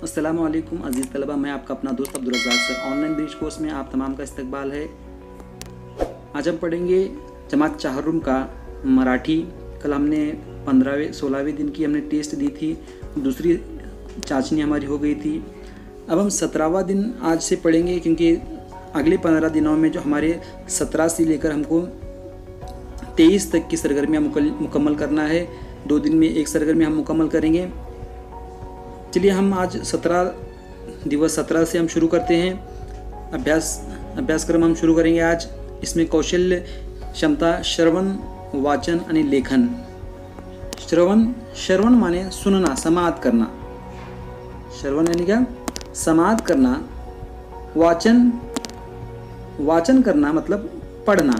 अस्सलाम वालेकुम अज़ीज़ तलबा, मैं आपका अपना दोस्त Abdul Razzaq sir. Online bridge course में आप तमाम का इस्तकबाल है। आज हम पढ़ेंगे जमात चाहरुम का मराठी। कल हमने 15वें-16वें दिन की हमने टेस्ट दी थी, दूसरी चाशनी हमारी हो गई थी। अब हम 17वां दिन आज से पढ़ेंगे, क्योंकि अगले 15 दिनों में जो हमारे 17 से लेकर हमको 23 तक की सरगर्मियाँ मुकम्मल करना है। 2 दिन में एक सरगर्मी हम मुकम्मल करेंगे। चलिए हम आज 17 से हम शुरू करते हैं। अभ्यासक्रम हम शुरू करेंगे आज। इसमें कौशल्य क्षमता श्रवण वाचन आणि लेखन। श्रवण माने सुनना, समाअत करना। श्रवण यानी क्या? समाअत करना। वाचन करना मतलब पढ़ना,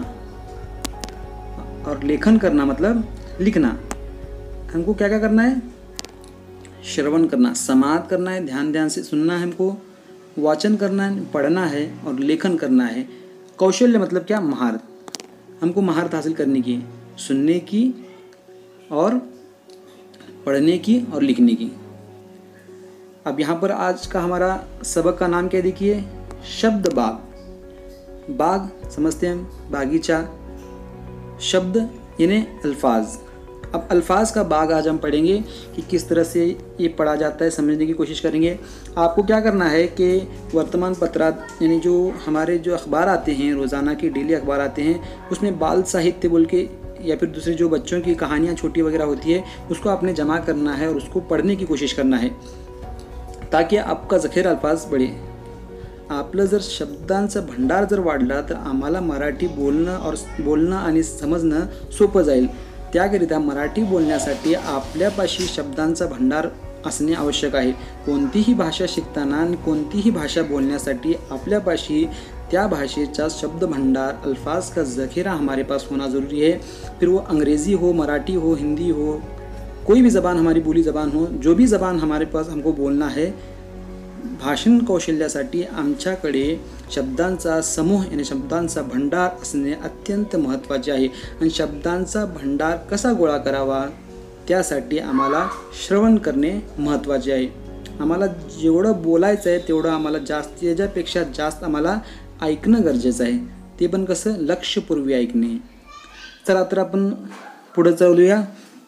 और लेखन करना मतलब लिखना। हमको क्या क्या करना है? श्रवण करना, समाअत करना है, ध्यान से सुनना है हमको, वाचन करना है, पढ़ना है, और लेखन करना है। कौशल्य मतलब क्या? महारत। हमको महारत हासिल करने की, सुनने की और पढ़ने की और लिखने की। अब यहाँ पर आज का हमारा सबक का नाम क्या देखिए? शब्द बाग। बाग समझते हैं, बागीचा। शब्द यानी अल्फाज। अब अल्फाज का बाग आज हम पढ़ेंगे कि किस तरह से ये पढ़ा जाता है, समझने की कोशिश करेंगे। आपको क्या करना है कि वर्तमान पत्रात यानी जो हमारे जो अखबार आते हैं, रोज़ाना के डेली अखबार आते हैं, उसमें बाल साहित्य बोल के या फिर दूसरे जो बच्चों की कहानियाँ छोटी वगैरह होती है, उसको आपने जमा करना है और उसको पढ़ने की कोशिश करना है, ताकि आपका ज़खीरा अल्फाज बढ़े। आपलं जर शब्दांचा भंडार जर वाढला तर आम्हाला मराठी बोलणं आणि समजणं सोपं जाईल। त्याकरिता मराठी बोलण्यासाठी आपल्यापाशी शब्दांचा भंडार असणे आवश्यक आहे। कोणतीही भाषा शिकताना आणि कोणतीही भाषा बोलण्यासाठी आपल्यापाशी त्या भाषेचा शब्द भंडार, अल्फाज का ज़खीरा हमारे पास होना ज़रूरी है। फिर वो अंग्रेज़ी हो, मराठी हो, हिंदी हो, कोई भी ज़बान हमारी बोली ज़बान हो, जो भी ज़बान हमारे पास हमको बोलना है, भाषण कौशल्यासाठी आमच्याकडे शब्दांचा समूह यानी शब्दांचा भंडार असणे अत्यंत महत्त्वाचे आहे। आणि शब्दांचा भंडार कसा गोळा करावा, त्यासाठी आम्हाला श्रवण करणे महत्त्वाचे आहे। आम्हाला जेवढं बोलायचं आहे तेवढं आम्हाला जास्त, याच्यापेक्षा जास्त आम्हाला ऐकणं गरजेचं आहे। ते पण कसं? लक्षपूर्वी ऐकणे। चला तर आपण पुढे चालूया।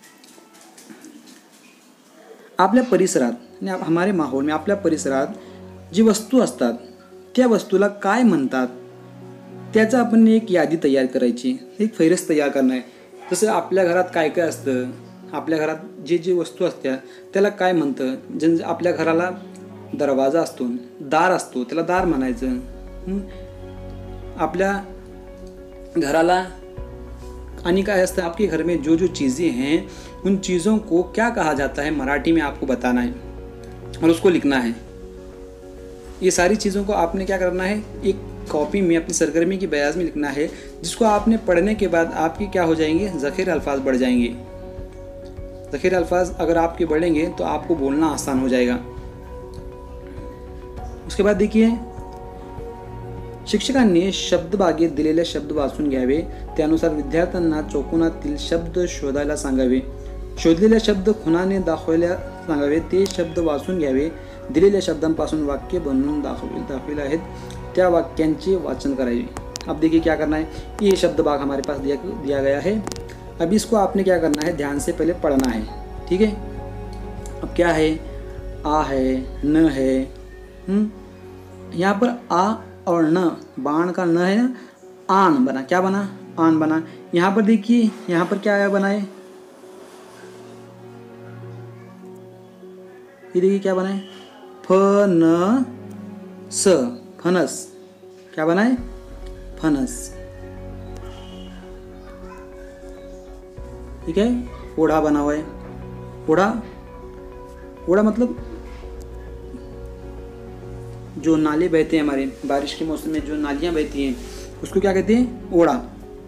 आपल्या परिसरात आणि हमारे माहौल में, आपल्या परिसरात जी वस्तू असतात त्या वस्तूला काय म्हणतात, त्याचा आपण एक यादी तयार करायची, एक फहरिस्त तयार करणार आहे। जसं आपल्या घरात काय काय असतं, आपल्या घरात जे वस्तू असत्या त्याला काय म्हणतं। जर आपल्या घराला दरवाजा असतो, दार असतो, त्याला दार म्हणायचं। आपल्या घराला आणि काय असतं, आपके घर में जो चीज़ें हैं उन चीज़ों को क्या कहा जाता है, मराठी में आपको बताना है और उसको लिखना है। ये सारी चीज़ों को आपने क्या करना है, एक कॉपी में अपनी सरगर्मी की बयाज में लिखना है, जिसको आपने पढ़ने के बाद आपकी क्या हो जाएंगे? ज़खीरा अल्फाज बढ़ जाएंगे। ज़खीरा अल्फाज अगर आपके बढ़ेंगे तो आपको बोलना आसान हो जाएगा। उसके बाद देखिए, शिक्षकांनी शब्दबागेत दिलेले शब्द वाचून घ्यावे, त्यानुसार विद्यार्थ्यांना चौकोनातील शब्द शोधायला सांगावे। शोधलेले शब्द खुणाने दाखवायला सांगावे, ते शब्द वाचून घ्यावे। दिलेल्या शब्दांपासून वाक्य बनवून दाखविले आहेत त्या वाक्यांचे वाचन करावे। अब देखिए क्या करना है, ये शब्द बाग हमारे पास दिया गया है। अब इसको आपने क्या करना है, ध्यान से पहले पढ़ना है, ठीक है। अब क्या है? आ है, न है। यहाँ पर आ और न, बाण का न है ना, आन बना। क्या बना? आन बना। यहाँ पर देखिए, यहाँ पर क्या आया बना है, ये देखिए क्या बना है, फनस, फनस। क्या बना है? फनस, ठीक है। ओढ़ा बना हुआ है। ओढ़ा मतलब जो नाले बहते हैं हमारे, बारिश के मौसम में जो नालियां बहती हैं उसको क्या कहते हैं? ओढ़ा।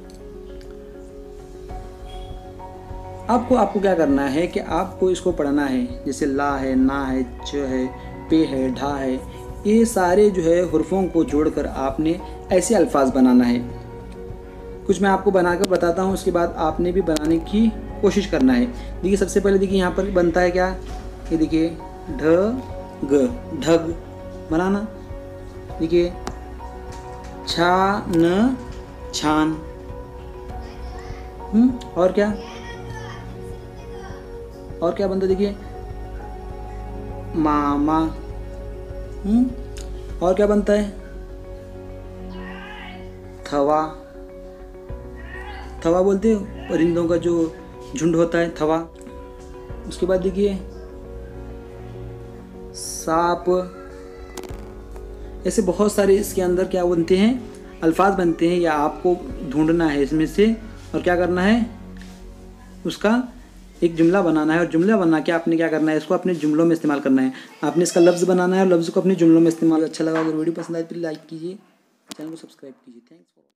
आपको क्या करना है कि आपको इसको पढ़ना है। जैसे ला है, ना है, च है, पे है, ढा है, ये सारे जो है हुर्फों को जोड़कर आपने ऐसे अल्फाज बनाना है। कुछ मैं आपको बनाकर बताता हूँ, उसके बाद आपने भी बनाने की कोशिश करना है। देखिए सबसे पहले देखिए यहाँ पर बनता है क्या, ये देखिए ढ ग, ढग बनाना। देखिए छान, छान। और क्या, और क्या बनता है देखिए, मामा। और क्या बनता है, थवा। थवा बोलते हो परिंदों का जो झुंड होता है, थवा। उसके बाद देखिए सांप। ऐसे बहुत सारे इसके अंदर क्या बनते हैं, अल्फाज बनते हैं, या आपको ढूंढना है इसमें से और क्या करना है, उसका एक जुमला बनाना है। और जुमला बना के आपने क्या करना है, इसको अपने जुमलों में इस्तेमाल करना है। आपने इसका लफ्ज़ बनाना है और लफ्ज़ को अपने जुमलों में इस्तेमाल। अच्छा लगा, अगर वीडियो पसंद आए तो लाइक कीजिए, चैनल को सब्सक्राइब कीजिए। Thanks for